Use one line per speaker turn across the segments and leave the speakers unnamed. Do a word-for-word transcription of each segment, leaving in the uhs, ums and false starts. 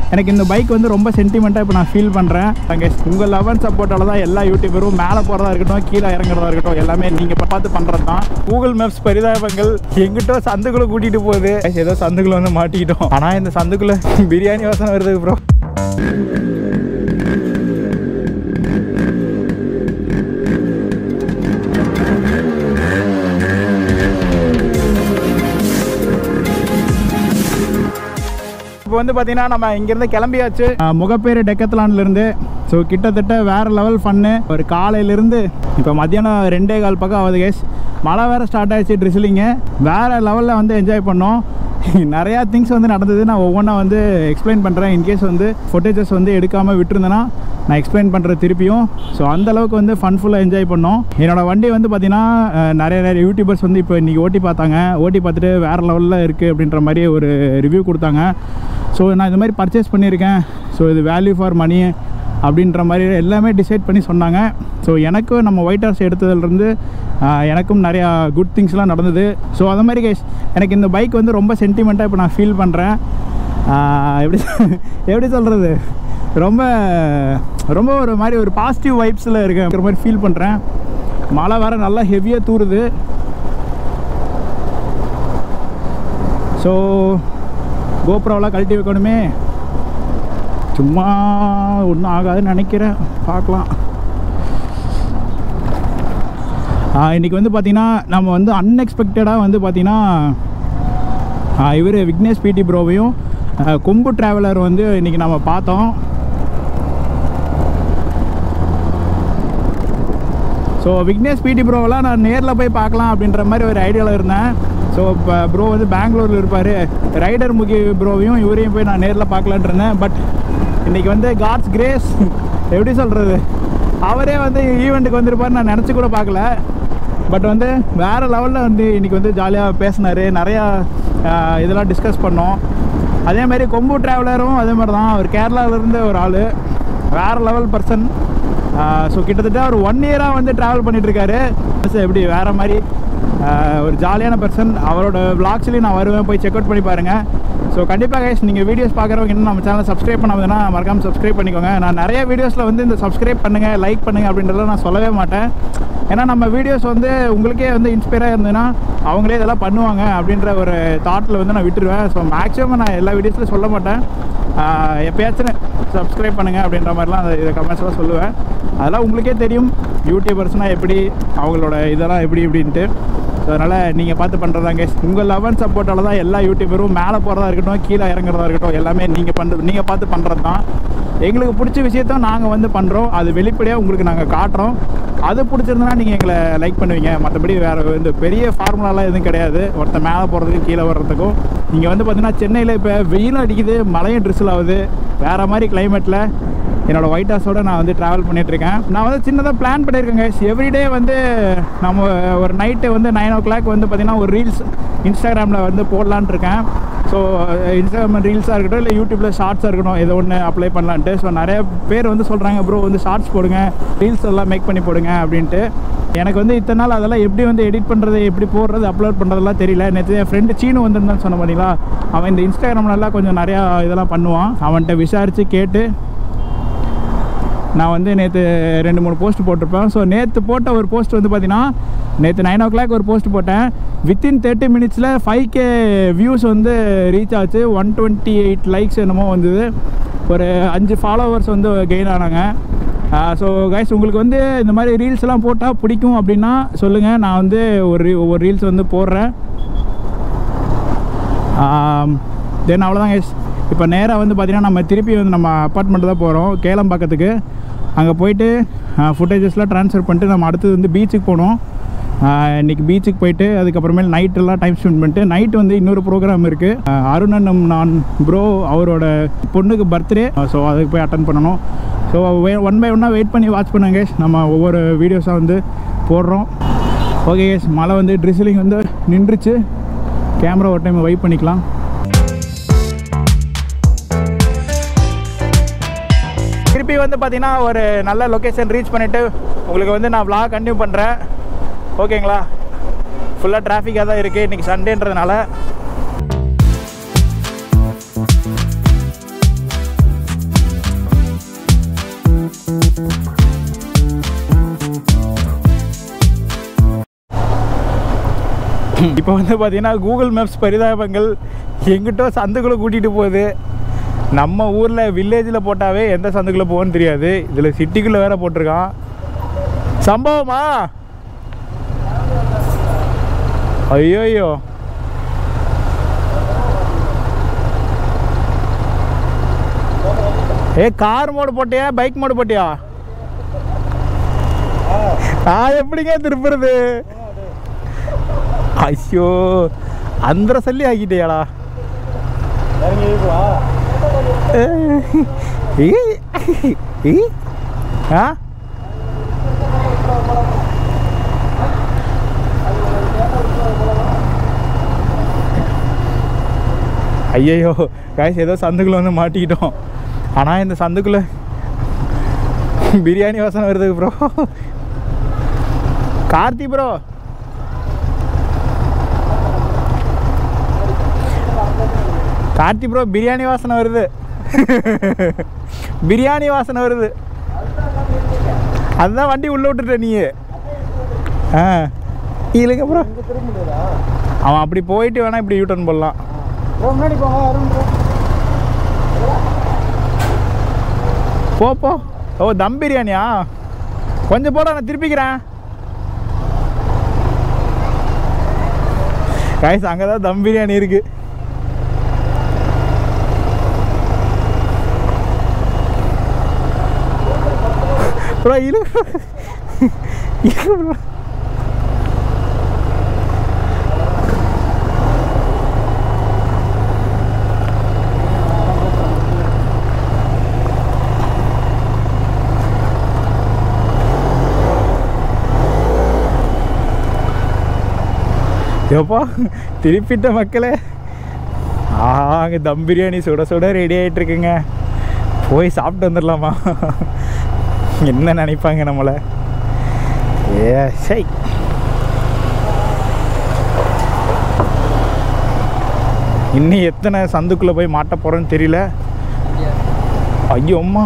எனக்கு இந்த பைக் வந்து ரொம்ப சென்டிமெண்ட்டாக இப்போ நான் ஃபீல் பண்ணுறேன். அங்கே உங்கள் லவ் அண்ட் சப்போர்ட்டால் தான் எல்லா யூடியூபரும் மேலே போகிறதா இருக்கட்டும், கீழே இறங்குறதா இருக்கட்டும், எல்லாமே நீங்கள் இப்போ பார்த்து பண்ணுறது தான். கூகுள் மேப்ஸ் பரிதாபங்கள் எங்கிட்ட சந்துக்குள்ளே கூட்டிகிட்டு போகுது. ஏதோ சந்துக்குள்ளே வந்து மாட்டிக்கிட்டோம். ஆனால் இந்த சந்துக்குள்ளே பிரியாணி வாசனை வருது ப்ரோ. இப்போ வந்து பார்த்தீங்கன்னா நம்ம இங்கேருந்து கிளம்பியாச்சு. முகப்பேர் டெக்கத்லான்லேருந்து. ஸோ கிட்டத்தட்ட வேறு லெவல் ஃபன்னு. ஒரு காலையிலேருந்து இப்போ மத்தியானம் ரெண்டே கால் பக்கம் ஆகுது கேஸ். மழை வேறு ஸ்டார்ட் ஆகிடுச்சு, ட்ரிஸ்லிங்கு வேறு லெவலில் வந்து என்ஜாய் பண்ணோம். நிறையா திங்ஸ் வந்து நடந்தது. நான் ஒவ்வொன்றா வந்து எக்ஸ்பிளைன் பண்ணுறேன். இன்கேஸ் வந்து ஃபுட்டேஜஸ் வந்து எடுக்காமல் விட்டுருந்தேன்னா நான் எக்ஸ்பிளைன் பண்ணுறது திருப்பியும். ஸோ அந்தளவுக்கு வந்து ஃபன்ஃபுல்லாக என்ஜாய் பண்ணோம். என்னோடய வண்டி வந்து பார்த்திங்கன்னா நிறைய நிறைய யூடியூபர்ஸ் வந்து இப்போ இன்றைக்கி ஓட்டி பார்த்தாங்க. ஓட்டி பார்த்துட்டு வேறு லெவலில் இருக்குது அப்படின்ற மாதிரி ஒரு ரிவ்யூ கொடுத்தாங்க. ஸோ நான் இந்த மாதிரி பர்ச்சேஸ் பண்ணியிருக்கேன், ஸோ இது வேல்யூ ஃபார் மணி அப்படின்ற மாதிரி எல்லாமே டிசைட் பண்ணி சொன்னாங்க. ஸோ எனக்கும் நம்ம ஒயிட் ஹார்ஸ் எடுத்ததுலேருந்து எனக்கும் நிறையா குட் திங்ஸ்லாம் நடந்தது. ஸோ அது மாதிரி கைஸ் எனக்கு இந்த பைக் வந்து ரொம்ப சென்டிமெண்ட்டாக இப்போ நான் ஃபீல் பண்ணுறேன். எப்படி எப்படி சொல்கிறது, ரொம்ப ரொம்ப ஒரு மாதிரி ஒரு பாசிட்டிவ் வைப்ஸில் இருக்கிற மாதிரி ஃபீல் பண்ணுறேன். மழை வேறு நல்லா ஹெவியாக தூருது. ஸோ கோப்ரோவெலாம் கழட்டி வைக்கணுமே, சும்மா ஒன்றும் ஆகாதுன்னு நினைக்கிறேன், பார்க்கலாம். இன்றைக்கி வந்து பார்த்திங்கன்னா நம்ம வந்து அன்எக்ஸ்பெக்டடாக வந்து பார்த்திங்கன்னா இவர் விக்னேஷ் பிடி ப்ரோவையும் கொம்பு ட்ராவலர் வந்து இன்றைக்கி நம்ம பார்த்தோம். ஸோ விக்னேஷ் பிடி ப்ரோவெல்லாம் நான் நேரில் போய் பார்க்கலாம் அப்படின்ற மாதிரி ஒரு ஐடியாவில் இருந்தேன். ஸோ இப்போ ப்ரோ வந்து பெங்களூரில் இருப்பார். ரைடர் முகி ப்ரோவையும் இவரையும் போய் நான் நேரில் பார்க்கலான்ட்டு இருந்தேன். பட் இன்றைக்கி வந்து காட்ஸ் கிரேஸ், எப்படி சொல்கிறது, அவரே வந்து ஈவெண்ட்டுக்கு வந்திருப்பார். நான் நினச்சி கூட பார்க்கல. பட் வந்து வேறு லெவலில் வந்து இன்றைக்கி வந்து ஜாலியாக பேசினார். நிறையா இதெல்லாம் டிஸ்கஸ் பண்ணோம். அதேமாதிரி கொம்பு ட்ராவலரும் அதே மாதிரி தான். அவர் கேரளாவிலேருந்து ஒரு ஆள், வேறு லெவல் பர்சன். ஸோ கிட்டத்தட்ட ஒரு ஒன் இயராக வந்து ட்ராவல் பண்ணிகிட்ருக்காரு. எப்படி வேறு மாதிரி ஒரு ஜாலியான பர்சன். அவரோட விளாக்ஸ்லேயும் நான் வருவேன், போய் செக் அவுட் பண்ணி பாருங்கள். ஸோ கண்டிப்பாக கைஸ் நீங்கள் வீடியோஸ் பார்க்குறவங்க இன்னும் நம்ம சேனலை சப்ஸ்கிரைப் பண்ணாதுன்னா மறக்காமல் சப்ஸ்கிரைப் பண்ணிக்கோங்க. நான் நிறைய வீடியோஸில் வந்து இந்த சப்ஸ்கிரைப் பண்ணுங்கள், லைக் பண்ணுங்கள் அப்படின்றத நான் சொல்லவே மாட்டேன். ஏன்னா நம்ம வீடியோஸ் வந்து உங்களுக்கே வந்து இன்ஸ்பைராக இருந்ததுன்னா அவங்களே இதெல்லாம் பண்ணுவாங்க அப்படின்ற ஒரு தாட்டில் வந்து நான் விட்டுருவேன். ஸோ மேக்ஸிமம் நான் எல்லா வீடியோஸ்லையும் சொல்ல மாட்டேன். எப்போயாச்சும் சப்ஸ்கிரைப் பண்ணுங்கள் அப்படின்ற மாதிரிலாம் அந்த இதை கமெண்ட்ஸ்லாம் சொல்லுவேன். அதெல்லாம் உங்களுக்கே தெரியும் யூடியூபர்ஸ்னால் எப்படி, அவங்களோட இதெல்லாம் எப்படி இப்படின்ட்டு. ஸோ அதனால் நீங்கள் பார்த்து பண்ணுறதாங்க. உங்கள் லவ் அண்ட் சப்போர்ட்டால் தான் எல்லா யூடியூபரும் மேலே போகிறதா இருக்கட்டும், கீழே இறங்குறதா இருக்கட்டும், எல்லாமே நீங்கள் பண்ணுறது நீங்கள் பார்த்து பண்ணுறது தான். எங்களுக்கு பிடிச்ச விஷயத்த நாங்கள் வந்து பண்ணுறோம், அது வெளிப்படையாக உங்களுக்கு நாங்கள் காட்டுறோம். அது பிடிச்சிருந்தனா நீங்கள் எங்களை லைக் பண்ணுவீங்க. மற்றபடி வேறு இந்த பெரிய ஃபார்முலாலாம் எதுவும் கிடையாது. ஒருத்தர் மேலே போகிறதுக்கும் கீழே வர்றதுக்கும். நீங்கள் வந்து பார்த்தீங்கன்னா சென்னையில் இப்போ வெயிலும் அடிக்குது, மழையும் ட்ரிஸ்ஸில் ஆகுது. வேறு மாதிரி கிளைமேட்டில் என்னோடய ஒயிட் ஹார்ஸோடு நான் வந்து ட்ராவல் பண்ணிகிட்ருக்கேன். நான் வந்து சின்னதாக பிளான் பண்ணியிருக்கேங்க. எவ்ரிடே வந்து நம்ம ஒரு நைட்டு வந்து நைன் ஓ கிளாக் வந்து பார்த்திங்கன்னா ஒரு ரீல்ஸ் இன்ஸ்டாகிராமில் வந்து போடலான் இருக்கேன். ஸோ இன்ஸ்டாகிராம் ரீல்ஸாக இருக்கட்டும், இல்லை யூடியூப்பில் ஷார்ட்ஸாக இருக்கட்டும், ஏதோ ஒன்று அப்ளை பண்ணலான்ட்டு. ஸோ நிறைய பேர் வந்து சொல்கிறாங்க, ப்ரோ வந்து ஷார்ட்ஸ் போடுங்க, ரீல்ஸ் எல்லாம் மேக் பண்ணி போடுங்க அப்படின்ட்டு. எனக்கு வந்து இத்தனை நாள் அதெல்லாம் எப்படி வந்து எடிட் பண்ணுறது, எப்படி போடுறது, அப்லோட் பண்ணுறதெல்லாம் தெரியல. நேற்று என் ஃப்ரெண்டு சீனு வந்துருந்தான்னு சொன்ன பார்த்தீங்களா, அவன் இந்த இன்ஸ்டாகிராம்லலாம் கொஞ்சம் நிறையா இதெல்லாம் பண்ணுவான். அவன்கிட்ட விசாரித்து கேட்டு நான் வந்து நேற்று ரெண்டு மூணு போஸ்ட் போட்டிருப்பேன். ஸோ நேற்று போட்ட ஒரு போஸ்ட் வந்து பார்த்தீங்கன்னா, நேற்று நைன் ஓ கிளாக் ஒரு போஸ்ட் போட்டேன். வித்தின் தேர்ட்டி மினிட்ஸில் ஃபைவ் கே வியூஸ் வந்து ரீச் ஆச்சு. ஒன் டுவெண்ட்டி எயிட் லைக்ஸ் என்னமோ வந்தது. ஒரு அஞ்சு ஃபாலோவர்ஸ் வந்து கெயின் ஆனாங்க. ஸோ கைஸ் உங்களுக்கு வந்து இந்த மாதிரி ரீல்ஸ்லாம் போட்டால் பிடிக்கும் அப்படின்னா சொல்லுங்கள். நான் வந்து ஒரு ஒவ்வொரு ரீல்ஸ் வந்து போடுறேன். தென் அவ்வளோதான் கைஸ். இப்போ நேராக வந்து பார்த்திங்கன்னா நம்ம திருப்பி வந்து நம்ம அப்பார்ட்மெண்ட்டு தான் போகிறோம், கேளம்பாக்கத்துக்கு. அங்கே போயிட்டு ஃபுட்டேஜஸ்லாம் ட்ரான்ஸ்ஃபர் பண்ணிட்டு நம்ம அடுத்தது வந்து பீச்சுக்கு போகணும். இன்றைக்கி பீச்சுக்கு போயிட்டு அதுக்கப்புறமேல் நைட்டெல்லாம் டைம் ஸ்பெண்ட் பண்ணிட்டு நைட்டு வந்து இன்னொரு ப்ரோக்ராம் இருக்குது. அருணன் நான் ப்ரோ அவரோட பொண்ணுக்கு பர்த்டே. ஸோ அதுக்கு போய் அட்டன் பண்ணணும். ஸோ ஒன் பை ஒன்னாக வெயிட் பண்ணி வாட்ச் பண்ணுங்க. நம்ம ஒவ்வொரு வீடியோஸாக வந்து போடுறோம். ஓகே கேஸ், மழை வந்து ட்ரிஸ்லிங் வந்து நின்றுச்சு. கேமரா ஒரு டைம் வைப் பண்ணிக்கலாம். திருப்பி வந்து பார்த்தீங்கன்னா ஒரு நல்ல லொக்கேஷன் ரீச் பண்ணிவிட்டு உங்களுக்கு வந்து நான் vlog கண்டினியூ பண்ணுறேன். ஓகேங்களா? ஃபுல்லாக டிராஃபிக்காக தான் இருக்குது இன்றைக்கி சண்டேன்றதுனால. இப்போ வந்து பார்த்தீங்கன்னா கூகுள் மேப்ஸ் பரிதாபங்கள் எங்கிட்டோ சந்துக்குள்ளே கூட்டிகிட்டு போகுது. நம்ம ஊரில் வில்லேஜில் போட்டாவே எந்த சந்துக்குள்ளே போகணும்னு தெரியாது, இதில் சிட்டிக்குள்ளே வேற போட்டிருக்கான். சம்பவமா? ஐயோ ஐயோ, ஏ கார் மோடு போட்டியா பைக் மோடு போட்டியா? நான் எப்படிங்க திருப்புறது? ஐயோ அந்த சொல்லி ஆக்கிட்டியாடா. ஆ ஐயோ காய்ஸ், ஏதோ சந்துக்குள்ளே வந்து மாட்டிக்கிட்டோம். ஆனால் இந்த சந்துக்குள்ளே பிரியாணி வாசனை வருது bro. Karthi bro, Karthi bro biryani வாசனை வருது. பிரியாணி வாசனை வருது. அதுதான் வண்டி உள்ளே விட்டுட்ட நீ. ஆ இல்லைங்க ப்ரோ, அவன் அப்படி போயிட்டு வேணா இப்படி யூட்டர்ன் போடலாம். போ போ. ஓ தம் பிரியாணியா? கொஞ்சம் போட, நான் திருப்பிக்கிறேன். காய்ஸ் அங்கே தான் தம் பிரியாணி இருக்கு. ப்ரோ இழு ப்ரோ. எப்பா திருப்பிட்ட மக்களே. ஆ அங்கே தம் பிரியாணி சுட சுட ரெடி ஆகிட்டு இருக்குங்க. போய் சாப்பிட்டு வந்துடலாமா? என்ன நினைப்பாங்க நம்மளை? ஏ சை, இன்னும் எத்தனை சந்துக்குள்ளே போய் மாட்ட போகிறோன்னு தெரியல. ஐயோ அம்மா.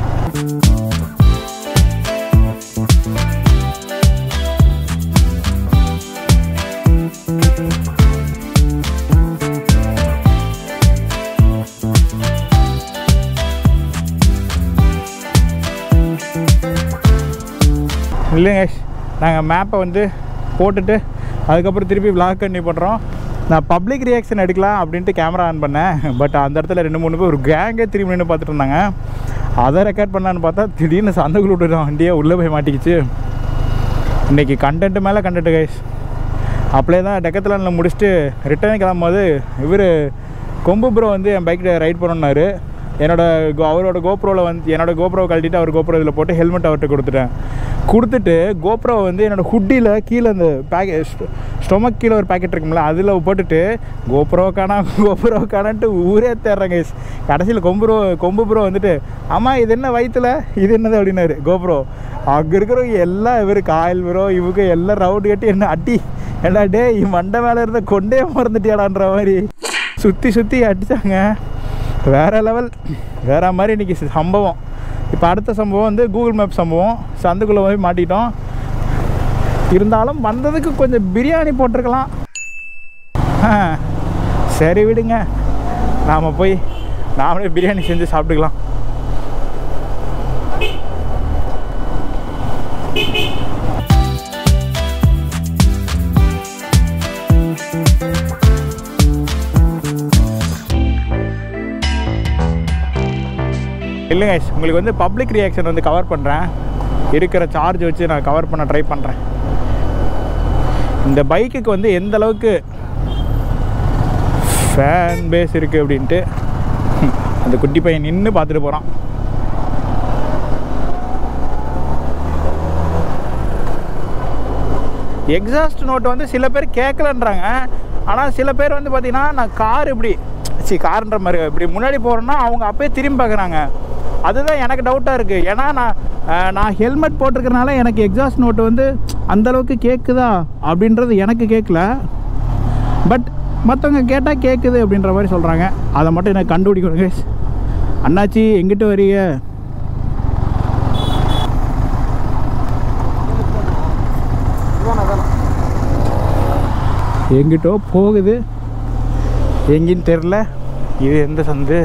இல்லைங்க, நாங்கள் மேப்பை வந்து போட்டுட்டு அதுக்கப்புறம் திருப்பி விளாக் பண்ணி போடுறோம். நான் பப்ளிக் ரியாக்ஷன் எடுக்கலாம் அப்படின்ட்டு கேமரா ஆன் பண்ணேன். பட் அந்த இடத்துல ரெண்டு மூணு பேர் ஒரு கேங்கே திரும்பி நின்று பார்த்துட்டு இருந்தாங்க. அதை ரெக்கார்ட் பண்ணலான்னு பார்த்தா திடீர்னு சந்தைக்குள்ள விட்டுட்டோம், வண்டியே உள்ளே போய் மாட்டிக்கிச்சு. இன்றைக்கி கண்டென்ட்டு மேலே கண்டென்ட்டு கைஸ். அப்படியே தான் டெக்கத்லானில் முடிச்சுட்டு ரிட்டர்ன் கிளம்பும்போது இவர் கொம்பு ப்ரோ வந்து என் பைக்கில் ரைட் பண்ணணுன்னாரு. என்னோட அவரோட கோப்ரோவில் வந்து என்னோட கோப்ரோவை கழட்டிட்டு அவர் கோப்ரோ இதில் போட்டு ஹெல்மெட் அவர்கிட்ட கொடுத்துட்டேன். கொடுத்துட்டு கோப்ரோவை வந்து என்னோடய ஹுட்டியில் கீழே அந்த பேக்கெட் ஸ்டொமக் கீழே ஒரு பேக்கெட் இருக்கும்ல அதில் போட்டுட்டு கோப்ரோ காணா கோப்ரோ காணான்ட்டு ஊரே தேடுறேங்க. கடைசியில் கொம்பு ப்ரோ கொம்பு ப்ரோ வந்துட்டு ஆமாம் இது என்ன வயிற்றுல இது என்னது அப்படின்னாரு கோப்ரோ. அங்கே இருக்கிறவங்க எல்லாம் இவர் காயல் ப்ரோ இவங்க எல்லாம் ரவுண்டு கட்டி என்ன அட்டி ஏடா டே மண்டை மேலே இருந்த கொண்டே மறந்துட்டியாடான்ற மாதிரி சுற்றி சுற்றி அடித்தாங்க. வேறு லெவல், வேறு மாதிரி இன்றைக்கி சம்பவம். இப்போ அடுத்த சம்பவம் வந்து கூகுள் மேப் சம்பவம். சந்துக்குள்ளே போய் மாட்டிட்டோம். இருந்தாலும் வந்ததுக்கு கொஞ்சம் பிரியாணி போட்டிருக்கலாம். சரி விடுங்க, நாம் போய் நாமளே பிரியாணி செஞ்சு சாப்பிட்டுக்கலாம். இல்லைங்க, உங்களுக்கு வந்து பப்ளிக் ரியாக்ஷன் வந்து கவர் பண்ணுறேன். இருக்கிற சார்ஜ் வச்சு நான் கவர் பண்ண ட்ரை பண்ணுறேன். இந்த பைக்குக்கு வந்து எந்த அளவுக்கு ஃபேன் பேஸ் இருக்குது அப்படின்ட்டு அந்த குட்டி பையன் நின்று பார்த்துட்டு போகிறான். எக்ஸாஸ்ட் நோட்டு வந்து சில பேர் கேட்கலன்றாங்க. ஆனால் சில பேர் வந்து பார்த்திங்கன்னா நான் கார் இப்படி சி காருன்ற மாதிரி இப்படி முன்னாடி போகிறேன்னா அவங்க அப்போயே திரும்பி பார்க்குறாங்க. அதுதான் எனக்கு டவுட்டாக இருக்குது. ஏன்னா நான் நான் ஹெல்மெட் போட்டிருக்கறனால எனக்கு எக்ஸாஸ்ட் நோட்டு வந்து அந்தளவுக்கு கேட்குதா அப்படின்றது எனக்கு கேட்கல. பட் மற்றவங்க கேட்டால் கேட்குது அப்படின்ற மாதிரி சொல்கிறாங்க. அதை மட்டும் எனக்கு கண்டுபிடிக்கணுங்க. அண்ணாச்சி எங்கிட்ட வரீங்க? எங்கிட்டோ போகுது, எங்கின்னு தெரில. இது எந்த சந்து?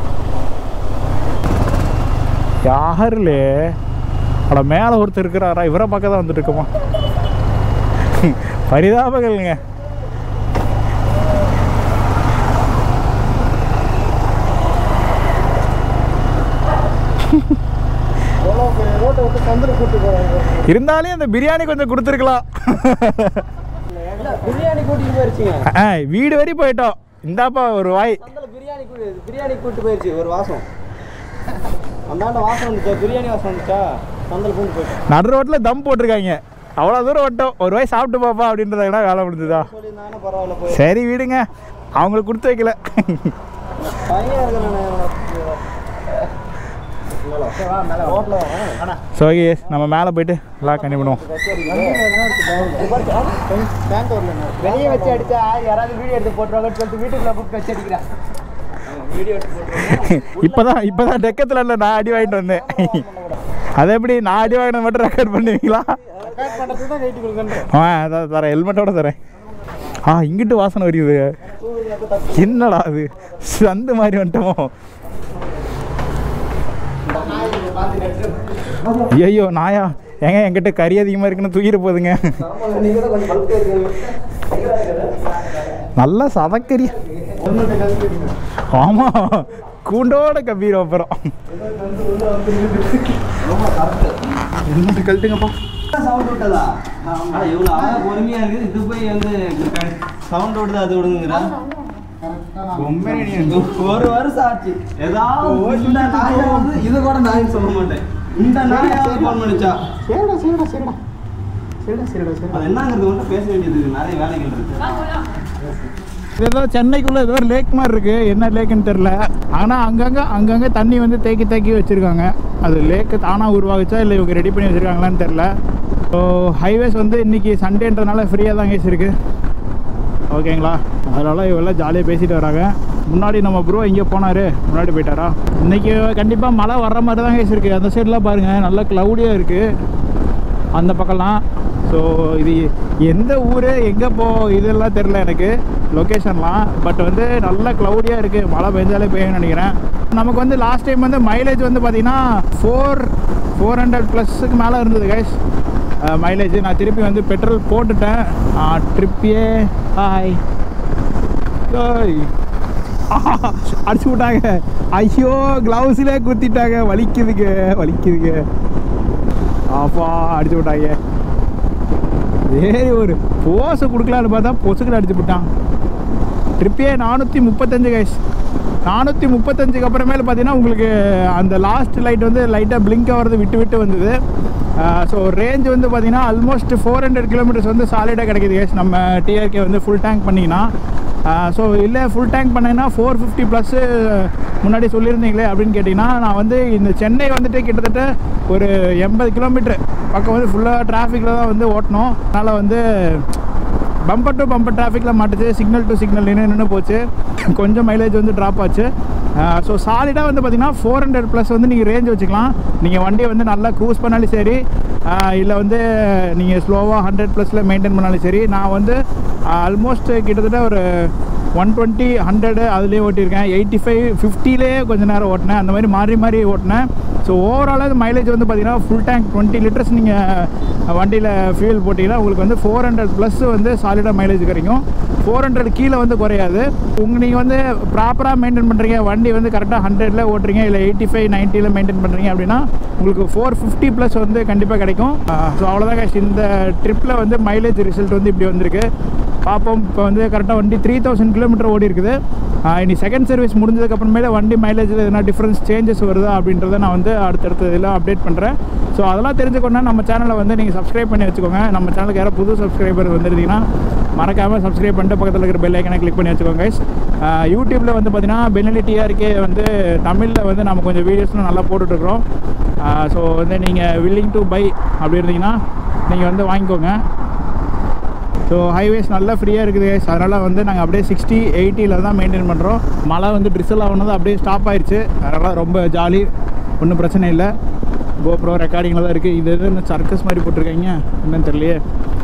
யாருலே அட மேலே ஒருத்தர் இருக்கிறாரா? இவரை பார்க்க தான் வந்துட்டு இருக்கோமா? பரிதாபங்கள்ங்க. இருந்தாலும் அந்த பிரியாணி கொஞ்சம் கொடுத்துருக்கலாம். வீடு வரை போயிட்டோம். இந்தாப்பா ஒரு வாய்
பிரியாணி. பிரியாணி கூட்டு போயிடுச்சு ஒரு வாசம். அந்த வாசம் வந்துச்சா, பிரியாணி வாசம் வந்துச்சா, சந்தல் கூட்டு போயிட்டோம்.
நடு ரோட்டில் தம் போட்டிருக்காங்க. அவ்வளோ தூரம் வட்டோம். ஒரு வாய் சாப்பிட்டு பாப்பா அப்படின்றதுனா வேலை முடிஞ்சுதா? சரி விடுங்க, அவங்களுக்கு கொடுத்து வைக்கல. ஸோ நம்ம மேலே போயிட்டு எல்லாம் கண்டி பண்ணுவோம்.
வெளியே வச்சு அடிச்சா யாராவது வீடியோ எடுத்து போட்டுருவாங்கன்னு சொல்லிட்டு வீட்டுக்குள்ள புக் வச்சு அடிக்கிறேன்.
இப்போதான் இப்போதான் டெக்கத்தில் இல்லை, நான் அடி வாங்கிட்டு வந்தேன். அதை எப்படி நான் அடி வாங்கினது மட்டும் ரெக்கார்ட் பண்ணுவீங்களா? ஆ அதான் தரேன், ஹெல்மெட்டோட தரேன். ஆ இங்கிட்டு வாசனை வருது. என்னடா அது சந்து மாதிரி வந்துட்டோமோ? ஐயோ நாயா, ஏங்க என்கிட்ட கறி அதிகமாக இருக்குன்னு தூக்கிட்டு போகுதுங்க. நல்லா சதக்கறி. ஆமா, கூண்டோட கம்பீரம். அப்புறம் கழட்டுங்கப்பா.
சவுண்ட் விட்டதா? இவ்வளோ அழகாக பொறுமையாக இருக்குது. இது போய் வந்து சவுண்ட் விடுது, அது விடுங்கிறா. ஒரு வருஷம் ஆச்சு. ஏதாவது இது கூட நான் சொல்ல மாட்டேன். இந்த நாயாவது ஃபோன் பண்ணிச்சா? சரிடா சரிடா சரிடா சரிடா சரிடா சரி. அது என்னங்கிறது மட்டும் பேச வேண்டியது இருக்குது. நிறைய வேலைகள் இருக்குது.
ஏதோ சென்னைக்குள்ளே ஏதோ ஒரு லேக் மாதிரி இருக்குது. என்ன லேக்குன்னு தெரில. ஆனால் அங்கங்கே அங்கங்கே தண்ணி வந்து தேக்கி தேக்கி வச்சுருக்காங்க. அது லேக்கு தானாக உருவாகுச்சா இல்லை இவங்க ரெடி பண்ணி வச்சுருக்காங்களான்னு தெரில. ஸோ ஹைவேஸ் வந்து இன்றைக்கி சண்டேன்றதுனால ஃப்ரீயாக தான் கேஸ் இருக்குது. ஓகேங்களா? அதனால் இவெல்லாம் ஜாலியாக பேசிட்டு வராங்க. முன்னாடி நம்ம ப்ரோ இங்கே போனார், முன்னாடி போயிட்டாரா? இன்றைக்கி கண்டிப்பாக மழை வர்ற மாதிரி தான் கேஸ் இருக்குது. அந்த சைடெலாம் பாருங்கள், நல்லா க்ளவுடியாக இருக்குது அந்த பக்கம்லாம். ஸோ இது எந்த ஊர் எங்கே போ இதெல்லாம் தெரில எனக்கு லொக்கேஷன்லாம். பட் வந்து நல்லா க்ளவுடியாக இருக்குது. மழை பெஞ்சாலே பெய்யும்னு நினைக்கிறேன். நமக்கு வந்து லாஸ்ட் டைம் வந்து மைலேஜ் வந்து பார்த்திங்கன்னா ஃபோர் ஃபோர் ஹண்ட்ரட் ப்ளஸுக்கு மேலே இருந்தது கைஸ் மைலேஜ். நான் திருப்பி வந்து பெட்ரோல் போட்டுட்டேன். ட்ரிப்பியே ஹாய் அடிச்சு விட்டாங்க. ஐயோ க்ளவுஸ்லேயே குத்திட்டாங்க. வலிக்குதுங்க வலிக்குதுங்க. ஆப்பா அடிச்சு விட்டாங்க. சரி ஒரு போஸை கொடுக்கலான்னு பார்த்தா பொசுக்கில் அடிச்சு விட்டான். ட்ரிப்பே நானூற்றி முப்பத்தஞ்சு கைஸ். நானூற்றி முப்பத்தஞ்சுக்கு அப்புறமேல பார்த்தீங்கன்னா உங்களுக்கு அந்த லாஸ்ட் லைட் வந்து லைட்டாக பிளிங்க் ஆகிறது விட்டு விட்டு வந்தது. ஸோ ரேஞ்ச் வந்து பார்த்தீங்கன்னா ஆல்மோஸ்ட் ஃபோர் ஹண்ட்ரட் கிலோமீட்டர்ஸ் வந்து சாலிடாக கிடைக்கிது கைஸ் நம்ம டிஆர்கே வந்து ஃபுல் டேங்க் பண்ணிங்கன்னா. ஸோ இல்லை ஃபுல் டேங்க் பண்ணிங்கன்னா ஃபோர் ஃபிஃப்டி ப்ளஸ்ஸு முன்னாடி சொல்லியிருந்தீங்களே அப்படின்னு கேட்டிங்கன்னா, நான் வந்து இந்த சென்னை வந்துட்டு கிட்டத்தட்ட ஒரு எண்பது கிலோமீட்டர் பக்கம் வந்து ஃபுல்லாக டிராஃபிக்கில் தான் வந்து ஓட்டணும். அதனால் வந்து பம்பர் டு பம்பர் டிராஃபிக்கில் மாட்டுச்சு. சிக்னல் டு சிக்னல் நின்று நின்று போச்சு. கொஞ்சம் மைலேஜ் வந்து ட்ராப் ஆச்சு. ஸோ சாலிடாக வந்து பார்த்திங்கன்னா ஃபோர் ஹண்ட்ரட் ப்ளஸ் வந்து நீங்கள் ரேஞ்ச் வச்சுக்கலாம். நீங்கள் வண்டியை வந்து நல்லா க்ரூஸ் பண்ணாலும் சரி, இல்லை வந்து நீங்கள் ஸ்லோவாக ஹண்ட்ரட் ப்ளஸில் மெயின்டைன் பண்ணாலும் சரி. நான் வந்து ஆல்மோஸ்ட் கிட்டத்தட்ட ஒரு ஒன் டுவெண்ட்டி ஹண்ட்ரடு அதுலேயே ஓட்டியிருக்கேன். எயிட்டி ஃபைவ் ஃபிஃப்டிலே கொஞ்சம் நேரம் ஓட்டினேன். அந்த மாதிரி மாறி மாறி ஓட்டினேன். ஸோ ஓவராலாக மைலேஜ் வந்து பார்த்திங்கன்னா ஃபுல் டேங்க் டுவெண்ட்டி லிட்டர்ஸ் நீங்கள் வண்டியில் ஃபியூல் போட்டிங்கன்னா உங்களுக்கு வந்து ஃபோர் ஹண்ட்ரட் ப்ளஸ் வந்து சாலிடாக மைலேஜ் கிடைக்கும். ஃபோர் ஹண்ட்ரட் கீழே வந்து குறையாது. உங்கள் நீங்கள் வந்து ப்ராப்பராக மெயின்டைன் பண்ணுறீங்க, வண்டி வந்து கரெக்டாக ஹண்ட்ரடில் ஓட்டுறீங்க, இல்லை எயிட்டி ஃபைவ் நைன்ட்டியில் மெயின்டைன் பண்ணுறீங்க அப்படின்னா உங்களுக்கு ஃபோர் ஃபிஃப்டி ப்ளஸ் வந்து கண்டிப்பாக கிடைக்கும். ஸோ அவ்வளோதான் கேஷ். இந்த ட்ரிப்பில் வந்து மைலேஜ் ரிசல்ட் வந்து இப்படி வந்திருக்கு. பார்ப்போம். இப்போ வந்து கரெக்டாக வண்டி த்ரீ தௌசண்ட் கிலோமீட்டர் ஓடி இருக்குது. இனி செகண்ட் சர்வீஸ் முடிஞ்சதுக்கப்புறமேல வண்டி மைலேஜில் எதனா டிஃப்ரென்ஸ் சேஞ்சஸ் வருதா அப்படின்றத நான் வந்து அடுத்தடுத்த இதில் அப்டேட் பண்ணுறேன். ஸோ அதெல்லாம் தெரிஞ்சுக்கணுன்னா நம்ம சேனலை வந்து நீங்கள் சப்ஸ்கிரைப் பண்ணி வச்சுக்கோங்க. நம்ம சேனலுக்கு யாராவது புது சப்ஸ்கிரைபர் வந்துருந்தீங்கன்னா மறக்காமல் சப்ஸ்கிரைப் பண்ணிட்டு பக்கத்தில் இருக்கிற பெல் ஐக்கனை கிளிக் பண்ணி வச்சுக்கோங்க கைஸ். யூடியூப்பில் வந்து பார்த்தீங்கன்னா பெனலி டிஆர்கே வந்து தமிழில் வந்து நம்ம கொஞ்சம் வீடியோஸ்லாம் நல்லா போட்டுட்ருக்குறோம். ஸோ வந்து நீங்கள் வில்லிங் டு பை அப்படி இருந்தீங்கன்னா நீங்கள் வந்து வாங்கிக்கோங்க. ஸோ ஹைவேஸ் நல்லா ஃப்ரீயாக இருக்குது கைஸ். அதனால் வந்து நாங்கள் அப்படியே சிக்ஸ்டி எயிட்டியில் தான் மெயின்டைன் பண்ணுறோம். மழை வந்து ட்ரிசல் ஆகுனது அப்படியே ஸ்டாப் ஆயிடுச்சு. அதனால் ரொம்ப ஜாலி, ஒன்றும் பிரச்சனை இல்லை. கோப்ரோ ரெக்கார்டிங்கில் தான் இருக்குது. இது எது சர்க்கஸ் மாதிரி போட்டிருக்காங்க என்னன்னு தெரியலையே.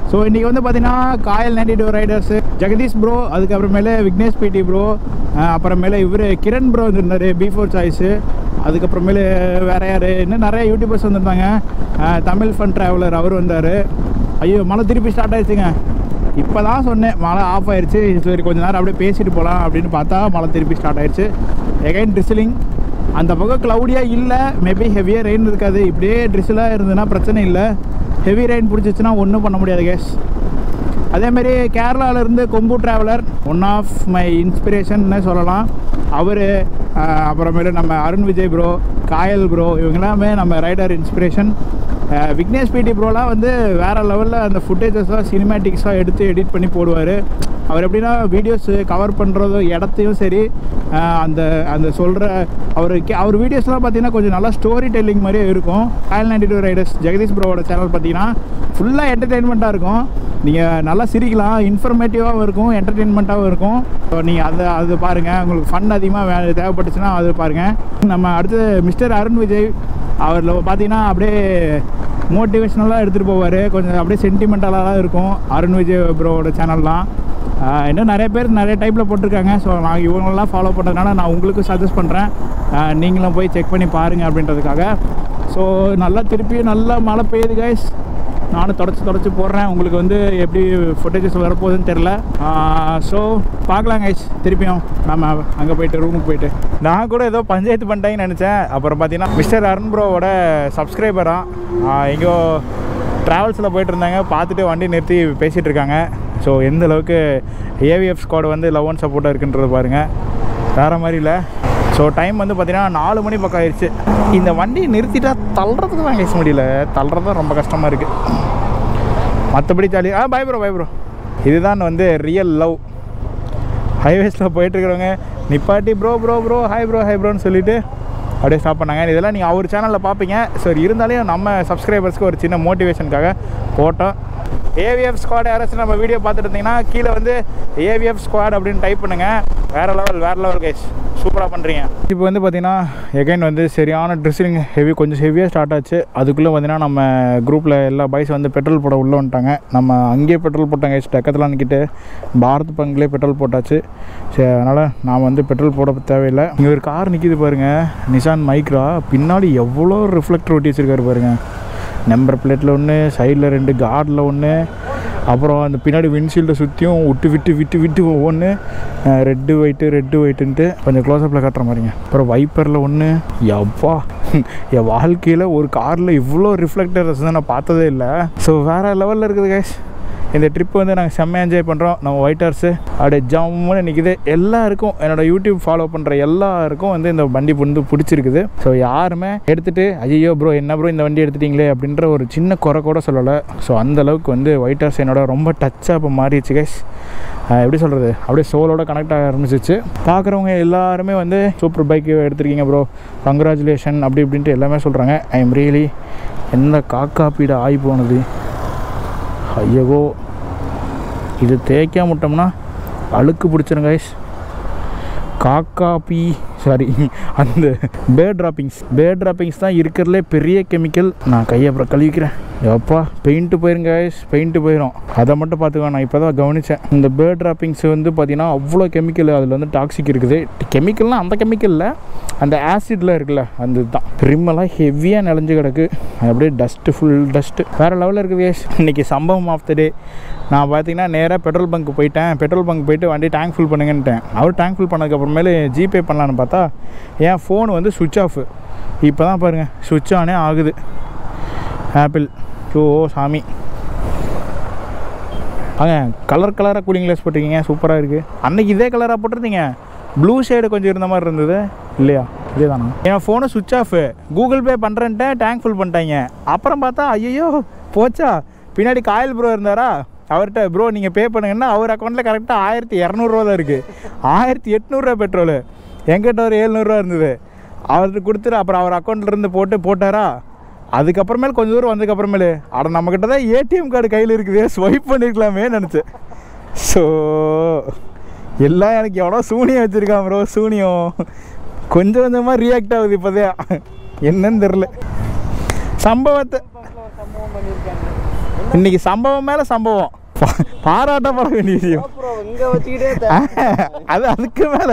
ஸோ இன்றைக்கி வந்து பார்த்தீங்கன்னா Kayal ninety two riders Jagadeesh bro, அதுக்கப்புறமேலே விக்னேஷ் பிடி ப்ரோ, அப்புறமேலே இவர் கிரண் ப்ரோ வந்துருந்தார் பி ஃபோர் சாய்ஸு, அதுக்கப்புறமேலே வேறு யார் இன்னும் நிறைய யூடியூபர்ஸ் வந்துருந்தாங்க. தமிழ் ஃபன் ட்ராவலர் அவர் வந்தார். ஐயோ மழை திருப்பி ஸ்டார்ட் ஆகிடுச்சுங்க. இப்போ தான் சொன்னேன் மழை ஆஃப் ஆயிடுச்சு, சரி கொஞ்சம் நேரம் அப்படியே பேசிட்டு போகலாம் அப்படின்னு பார்த்தா மழை திருப்பி ஸ்டார்ட் ஆயிடுச்சு. Again drizzling. அந்த பக்கம் க்ளவுடியாக இல்லை, மேபி ஹெவியாக ரெயின் இருக்காது. இப்படியே ட்ரிசிலாக இருந்ததுன்னா பிரச்சனை இல்லை. ஹெவி ரெயின் பிடிச்சிச்சுன்னா ஒன்றும் பண்ண முடியாது கேஸ். அதேமாரி கேரளாவிலேருந்து கொம்பு ட்ராவலர் ஒன் ஆஃப் மை இன்ஸ்பிரேஷன்னு சொல்லலாம். அவர் அப்புறமேலு நம்ம அருண் விஜய் ப்ரோ, காயல் ப்ரோ, இவங்கெல்லாமே நம்ம ரைடர் இன்ஸ்பிரேஷன். விக்னேஷ் பிடி ப்ரோலாம் வந்து வேறு லெவலில் அந்த ஃபுட்டேஜஸ்லாம் சினிமேட்டிக்ஸாக எடுத்து எடிட் பண்ணி போடுவார். அவர் எப்படின்னா வீடியோஸ் கவர் பண்ணுறதும் இடத்தையும் சரி, அந்த அந்த சொல்கிற அவர் அவர் வீடியோஸ்லாம் பார்த்தீங்கன்னா கொஞ்சம் நல்லா ஸ்டோரி டெல்லிங் மாதிரியே இருக்கும். Kayal ninety two riders Jagadeesh ப்ரோவோட சேனல் பார்த்தீங்கன்னா ஃபுல்லாக என்டர்டெயின்மெண்ட்டாக இருக்கும். நீங்கள் நல்லா சிரிக்கலாம், இன்ஃபர்மேட்டிவாகவும் இருக்கும், என்டர்டெயின்மெண்ட்டாகவும் இருக்கும். ஸோ நீங்கள் அதை அது பாருங்கள். உங்களுக்கு ஃபன் அதிகமாக வே தேவைப்பட்டுச்சுன்னா அது பாருங்கள். நம்ம அடுத்து மிஸ்டர் அருண் விஜய், அவரில் பார்த்தீங்கன்னா அப்படியே மோட்டிவேஷ்னலாக எடுத்துகிட்டு போவார். கொஞ்சம் அப்படியே சென்டிமெண்டலாக இருக்கும் அருண் விஜய் ப்ரோவோட சேனல்லாம். இன்னும் நிறைய பேர் நிறைய டைப்பில் போட்டிருக்காங்க. ஸோ நான் இவங்களெலாம் ஃபாலோ பண்ணுறதுனால நான் உங்களுக்கு சஜஸ்ட் பண்ணுறேன், நீங்களும் போய் செக் பண்ணி பாருங்கள் அப்படின்றதுக்காக. ஸோ நல்லா திருப்பியும் நல்லா மழை பெய்யுது கைஸ். நானும் தொடச்சி தொடச்சி போடுறேன். உங்களுக்கு வந்து எப்படி ஃபுட்டேஜஸ் வரப்போகுதுன்னு தெரில. ஸோ பார்க்கலாம் கைஸ். திருப்பியும் நம்ம அங்கே போய்ட்டு ரூமுக்கு போய்ட்டு நான் கூட ஏதோ பஞ்சாயத்து பண்ணிட்டாங்கன்னு நினச்சேன். அப்புறம் பார்த்தீங்கன்னா மிஸ்டர் அருண் ப்ரோவோட சப்ஸ்கிரைபராக எங்கேயோ ட்ராவல்ஸில் போய்ட்டு இருந்தாங்க. பார்த்துட்டு வண்டி நிறுத்தி பேசிகிட்டு இருக்காங்க. ஸோ எந்த அளவுக்கு ஏவிஎஃப் ஸ்குவாட் வந்து லவ் அண்ட் சப்போர்ட்டாக இருக்குன்றது பாருங்கள், வேறு மாதிரி இல்லை. ஸோ டைம் வந்து பார்த்திங்கன்னா நாலு மணி பக்கம் ஆயிடுச்சு. இந்த வண்டியை நிறுத்திட்டா தள்ளுறதுக்கு தான் கேட்க முடியல, தள்ளுறது தான் ரொம்ப கஷ்டமாக இருக்குது. மற்றபடி ஜாலி. ஆ பை ப்ரோ பை ப்ரோ. இதுதான் வந்து ரியல் லவ். ஹைவேஸில் போயிட்டுருக்கிறவங்க நிப்பாட்டி bro bro bro hi bro hi ப்ரோன்னு சொல்லிவிட்டு அப்படியே ஸ்டாப் பண்ணாங்க. இதெல்லாம் நீங்கள் அவர் சேனலில் பார்ப்பீங்க. சரி இருந்தாலும் நம்ம சப்ஸ்கிரைபர்ஸ்க்கு ஒரு சின்ன மோட்டிவேஷனுக்காக போட்டோம். ஏவிஎஃப் ஸ்குவாட் யாராச்சும் நம்ம வீடியோ பார்த்துட்டு இருந்தீங்கன்னா கீழே வந்து ஏவிஎஃப் ஸ்குவாட் அப்படின்னு டைப் பண்ணுங்கள். வேறு லெவல் வேறு லெவல் கைஸ், சூப்பராக பண்ணுறீங்க. இப்போ வந்து பார்த்திங்கன்னா எகைன் வந்து சரியான ட்ரெஸ்ஸிங் ஹெவி, கொஞ்சம் ஹெவியாக ஸ்டார்ட் ஆச்சு. அதுக்குள்ளே பார்த்திங்கன்னா நம்ம குரூப்பில் எல்லா பாய்ஸ் வந்து பெட்ரோல் போட உள்ளே வந்துட்டாங்க. நம்ம அங்கேயே பெட்ரோல் போட்டாங்க கைஸ். டக்கத்தில் நிற்கிட்டு பாரத் பங்க்லேயே பெட்ரோல் போட்டாச்சு. சரி, அதனால் நான் வந்து பெட்ரோல் போட தேவையில்லை. இங்கே ஒரு கார் நிற்கிது பாருங்கள், நிசான் மைக்ரா. பின்னாடி எவ்வளோ ரிஃப்ளெக்டர் ஒட்டி வச்சுருக்காரு பாருங்கள். நம்பர் பிளேட்டில் ஒன்று, சைடில் ரெண்டு, கார்டில் ஒன்று, அப்புறம் அந்த பின்னாடி விண்ட்ஷீல்டை சுற்றியும் விட்டு விட்டு விட்டு விட்டு ஒவ்வொன்று ரெட்டு ஒயிட்டு ரெட்டு ஒயிட்டுன்ட்டு கொஞ்சம் க்ளோஸ்அப்பில் காட்டுற மாதிரிங்க. அப்புறம் வைப்பரில் ஒன்று. எவ்வா என் வாழ்க்கையில் ஒரு காரில் இவ்வளோ ரிஃப்ளெக்டர்ஸ் தான் நான் பார்த்ததே இல்லை. ஸோ வேறு லெவலில் இருக்குது கைஸ். இந்த ட்ரிப் வந்து நாங்கள் செம்மையாக என்ஜாய் பண்ணுறோம். நம்ம ஒயிட் ஹார்ஸு அப்படியே ஜம்முன்னு நிற்கிது. எல்லாருக்கும் என்னோடய யூடியூப் ஃபாலோ பண்ணுற எல்லாருக்கும் வந்து இந்த வண்டி வந்து பிடிச்சிருக்குது. ஸோ யாருமே எடுத்துகிட்டு ஐயோ ப்ரோ என்ன ப்ரோ இந்த வண்டி எடுத்துட்டிங்களே அப்படின்ற ஒரு சின்ன குறை கூட சொல்லலை. ஸோ அந்தளவுக்கு வந்து ஒயிட் ஹார்ஸ் என்னோட ரொம்ப டச்சாக இப்போ மாறிடுச்சு கைஸ். எப்படி சொல்கிறது, அப்படியே சோலோட கனெக்ட் ஆக ஆரம்பிச்சிச்சு. பார்க்குறவங்க எல்லாருமே வந்து சூப்பர் பைக் எடுத்துருக்கீங்க ப்ரோ, கங்க்ராச்சுலேஷன் அப்படி இப்படின்ட்டு எல்லாமே சொல்கிறாங்க. ஐ எம் ரியலி என்ன காக்காப்பீட ஆகி போனது. ஐயோ இது தேய்க்க முட்டோம்னா அழுக்கு பிடிச்சிருங்க கைஸ். காக்காப்பி சாரி அந்த பேர்ட் ட்ராப்பிங்ஸ் பேர்ட் ட்ராப்பிங்ஸ் தான் இருக்கிறதுலே பெரிய கெமிக்கல். நான் கையை அப்புறம் கழுவிக்கிறேன். எப்பா பெயிண்ட்டு போயிருங்க கைஸ், பெயிண்ட்டு போயிடும். அதை மட்டும் பார்த்துக்கோ. நான் இப்போ தான் கவனித்தேன். இந்த பேர்ட் ட்ராப்பிங்ஸ் வந்து பார்த்திங்கன்னா அவ்வளோ கெமிக்கல் அதில் வந்து டாக்ஸிக் இருக்குது. கெமிக்கல்னால் அந்த கெமிக்கலில் அந்த ஆசிட்லாம் இருக்குல்ல அந்த தான். ரிம்மெல்லாம் ஹெவியாக நிலஞ்சு கிடக்கு. அப்படியே டஸ்ட்டு ஃபுல் டஸ்ட்டு வேறு லெவலில் இருக்குது கைஸ். இன்றைக்கி சம்பவம் ஆஃப் த டே. நான் பார்த்தீங்கன்னா நேராக பெட்ரோல் பங்க் போயிட்டேன். பெட்ரோல் பங்க் போயிட்டு வண்டி டேங்க் ஃபுல் பண்ணுங்கன்ட்டேன். அவர் டேங்க் ஃபுல் பண்ணதுக்கப்புறமேலே ஜிபே பண்ணலான்னு பார்த்தா என் ஃபோன் வந்து சுவிட்ச் ஆஃப். இப்போ தான் பாருங்கள் சுவிட்ச் ஆனே ஆகுது. ஆப்பிள் ஓ சாமி. வாங்க கலர் கலராக கூலிங் கிளாஸ் போட்டிருக்கீங்க, சூப்பராக இருக்குது. அன்றைக்கி இதே கலராக போட்டிருந்தீங்க. ப்ளூ ஷேடு கொஞ்சம் இருந்த மாதிரி இருந்தது இல்லையா? இதே தானா? என் ஃபோனை சுவிட்ச் ஆஃப். கூகுள் பே பண்ணுறேன்ட்டு டேங்க் ஃபுல் பண்ணிட்டாங்க. அப்புறம் பார்த்தா ஐயோ போச்சா. பின்னாடி காயல் ப்ரோ இருந்தாரா, அவர்கிட்ட ப்ரோ நீங்கள் பே பண்ணுங்கன்னா அவர் அக்கௌண்ட்டில் கரெக்டாக ஆயிரத்தி இரநூறுவா தான் இருக்குது. ஆயிரத்தி எட்நூறுரூவா பெட்ரோலு. என்கிட்ட ஒரு ஏழ்நூறுவா இருந்தது. அவர்கிட்ட கொடுத்துட்டு அப்புறம் அவர் அக்கௌண்ட்லேருந்து போட்டு போட்டாரா. அதுக்கப்புறமேல் கொஞ்சம் தூரம் வந்ததுக்கப்புறமேலு அட நம்மக்கிட்ட தான் ஏடிஎம் கார்டு கையில் இருக்குது, ஸ்வைப் பண்ணியிருக்கலாமே நினச்சேன். ஸோ எல்லாம் எனக்கு எவ்வளோ சூனியம் வச்சுருக்கான் ப்ரோ. சூனியம் கொஞ்சம் கொஞ்சமாக ரியாக்ட் ஆகுது இப்போதே, என்னன்னு தெரில. சம்பவத்தை இன்னைக்கு சம்பவம் மேல சம்பவம், பாராட்டப்பட வேண்டிய விஷயம். அது அதுக்கு மேல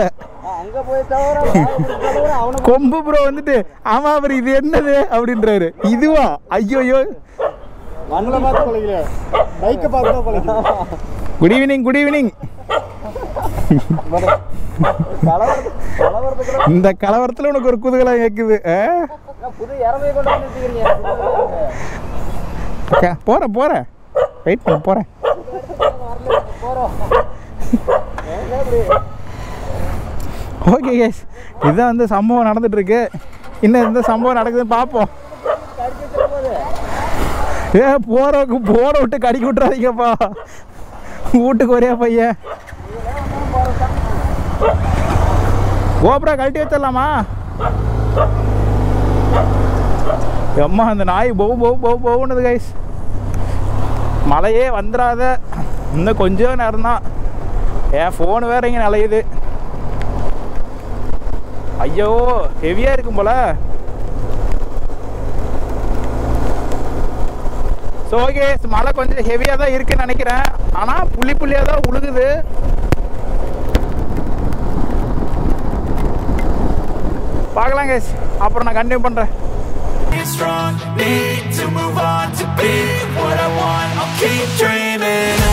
கொம்பு ப்ரோ வந்துட்டு ஆமா ப்ரோ இது என்னது அப்படின்றாரு. இதுவா? ஐயோ. Good evening, good evening. இந்த கலவரத்துல உனக்கு ஒரு குதூகலம் கேக்குது. போறேன் போறேன் வெயிட் பண்ண போறேன். ஓகே கேஸ், இதுதான் வந்து சம்பவம் நடந்துட்டு இருக்கு. இன்னும் இந்த சம்பவம் நடக்குதுன்னு பார்ப்போம். ஏ போறவுக்கு போட விட்டு கடிக்க விட்டுறாதீங்கப்பா, வீட்டுக்கு ஒரே பையன். கோபுரா கழட்டி வச்சிடலாமா? அம்மா அந்த நாய் பவு பவு பவு பவுனது கைஸ். மழையே வந்துடாத, இன்னும் கொஞ்சம் நேரம் தான். என் ஃபோன் வேற இங்கே நலையுது. ஐயோ ஹெவியாக இருக்கும் போல. ஸோ ஓகே, மழை கொஞ்சம் ஹெவியாக தான் இருக்குன்னு நினைக்கிறேன். ஆனால் புள்ளி புள்ளியாக தான் உழுகுது. பார்க்கலாம் கைஸ், அப்புறம் நான் கண்டினியூ பண்ணுறேன். Strong, need to move on to be what I want. I'll keep dreaming.